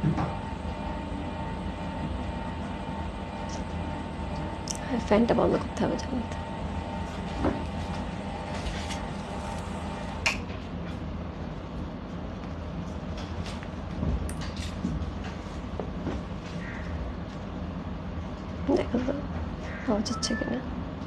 ফ্যানটা বন্ধ করতে হবে জানেন তো। দেখো তো আওয়াজ হচ্ছে কিনা।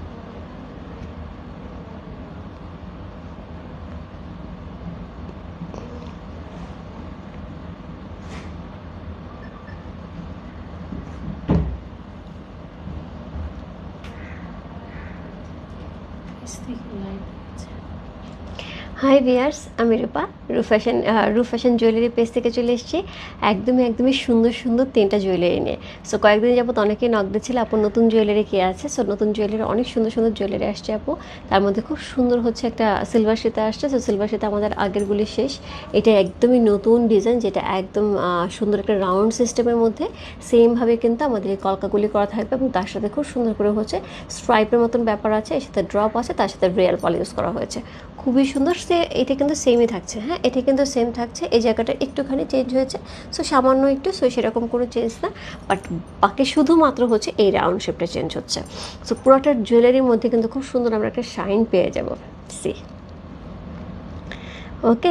হাই ভিয়ার্স, আমি রূপা। রূপ ফ্যাশন জুয়েলারি পেজ থেকে চলে এসেছি একদমই সুন্দর সুন্দর 3টা জুয়েলারি নিয়ে। সো কয়েকদিন যাবত অনেকেই নক দিচ্ছিল আপু নতুন জুয়েলারি কে আছে। সো নতুন জুয়েলারি অনেক সুন্দর সুন্দর জুয়েলারি আসছে আপু। তার মধ্যে খুব সুন্দর হচ্ছে একটা সিলভার সীতা আসছে। সো সিলভার সীতা আমাদের আগেরগুলি শেষ। এটা একদমই নতুন ডিজাইন, যেটা একদম সুন্দর একটা রাউন্ড সিস্টেমের মধ্যে সেমভাবে কিন্তু আমাদের এই কলকাগুলি করা থাকবে, এবং তার সাথে খুব সুন্দর করে হচ্ছে স্ট্রাইপের মতন ব্যাপার আছে, এর সাথে ড্রপ আছে, তার সাথে রিয়েল পল ইউজ করা হয়েছে। খুবই সুন্দর। এটা কিন্তু সেমই থাকছে, হ্যাঁ এটা কিন্তু সেম থাকছে। এই জায়গাটা একটুখানি চেঞ্জ হয়েছে, সো সামান্য একটু, সো সেরকম কোনো চেঞ্জ না, বাট বাকি শুধুমাত্র হচ্ছে এই রাউন্ড শেপটা চেঞ্জ হচ্ছে। সো পুরোটা জুয়েলারির মধ্যে কিন্তু খুব সুন্দর আমরা একটা শাইন পেয়ে যাব। সি ওকে,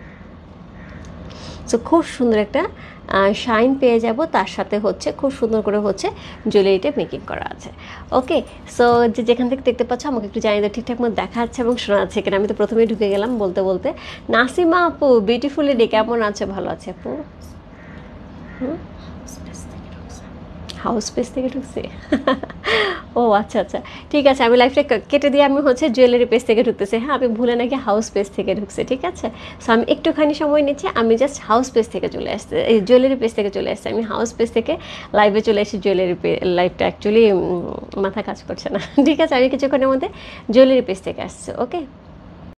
সো খুব সুন্দর একটা শাইন পেয়ে যাব, তার সাথে হচ্ছে খুব সুন্দর করে হচ্ছে জুয়েলারিটা মেকিং করা আছে। ওকে, সো যেখান থেকে দেখতে পাচ্ছ আমাকে একটু জানিয়ে দাও ঠিকঠাক মতো দেখা যাচ্ছে এবং শোনা যাচ্ছে কিনা। আমি তো প্রথমেই ঢুকে গেলাম বলতে বলতে। নাসিমা আপু বিউটিফুলি ডে, কেমন আছে? ভালো আছে আপু? হাউস স্পেস থেকে ঢুকছে। ও আচ্ছা আচ্ছা, ঠিক আছে, আমি লাইফটা কেটে দিয়ে আমি হচ্ছে জুয়েলারি পেজ থেকে ঢুকতেছি। হ্যাঁ, আমি ভুলে নাকি হাউস পেজ থেকে ঢুকছে, ঠিক আছে। সো আমি একটুখানি সময় নিচ্ছি, আমি জাস্ট হাউস পেজ থেকে চলে আসতে, এই জুয়েলারি পেজ থেকে চলে আসছি। আমি হাউস পেজ থেকে লাইভে চলে এসেছি। জুয়েলারি লাইভটা অ্যাকচুয়ালি মাথা কাজ করছে না। ঠিক আছে, আমি কিছুক্ষণের মধ্যে জুয়েলারি পেজ থেকে আসছি। ওকে।